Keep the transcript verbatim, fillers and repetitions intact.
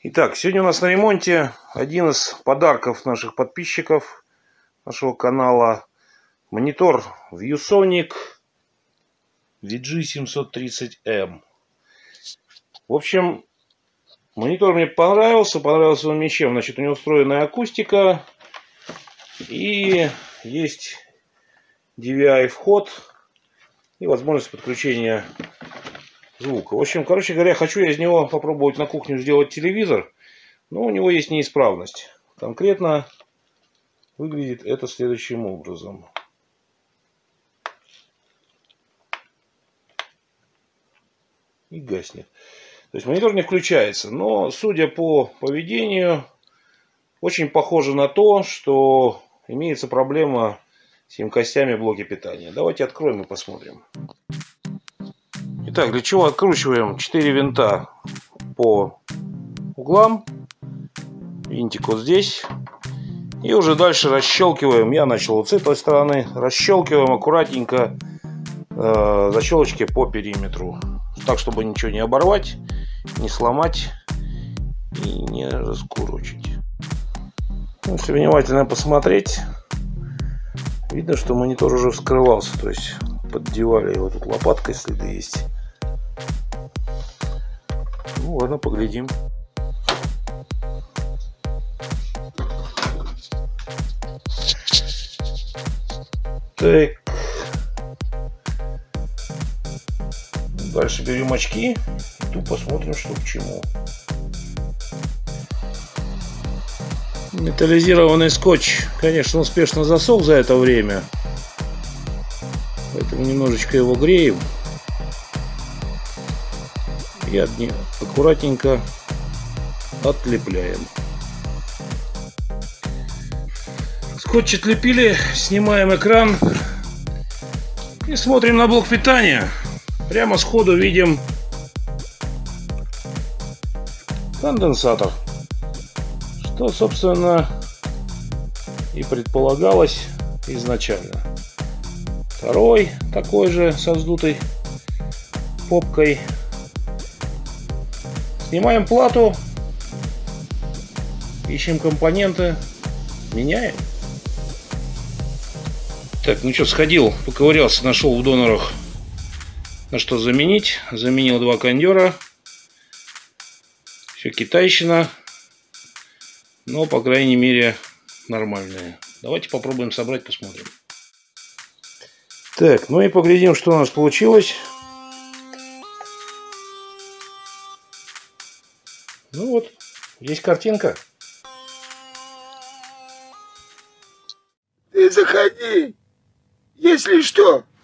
Итак, сегодня у нас на ремонте один из подарков наших подписчиков нашего канала. Монитор ViewSonic ви джи семьсот тридцать эм. В общем, монитор мне понравился. Понравился он мне чем? Значит, у него встроенная акустика. И есть ди ви ай вход. И возможность подключения звука. В общем, короче говоря, хочу я из него попробовать на кухню сделать телевизор. Но у него есть неисправность. Конкретно выглядит это следующим образом. И гаснет. То есть монитор не включается. Но, судя по поведению, очень похоже на то, что имеется проблема с емкостями блока питания. Давайте откроем и посмотрим. Итак, для чего откручиваем четыре винта по углам. Винтик вот здесь. И уже дальше расщелкиваем. Я начал вот с этой стороны. Расщелкиваем аккуратненько э, защелочки по периметру. Так, чтобы ничего не оборвать, не сломать и не раскурочить. Ну, если внимательно посмотреть, видно, что монитор уже вскрывался. То есть поддевали его тут лопаткой, следы есть. Ну ладно, поглядим. Так. Дальше берем очки и тут посмотрим, что к чему. Металлизированный скотч, конечно, успешно засох за это время. Поэтому немножечко его греем. И одни аккуратненько отлепляем. Скотч отлепили, снимаем экран и смотрим на блок питания. Прямо сходу видим конденсатор, что, собственно, и предполагалось изначально. Второй такой же со вздутой попкой. Снимаем плату, ищем компоненты, меняем. Так, ну что, сходил, поковырялся, нашел в донорах на что заменить. Заменил два кондера. Все китайщина. Но, по крайней мере, нормальные. Давайте попробуем собрать, посмотрим. Так, ну и поглядим, что у нас получилось. Ну вот, здесь картинка. Ты заходи, если что.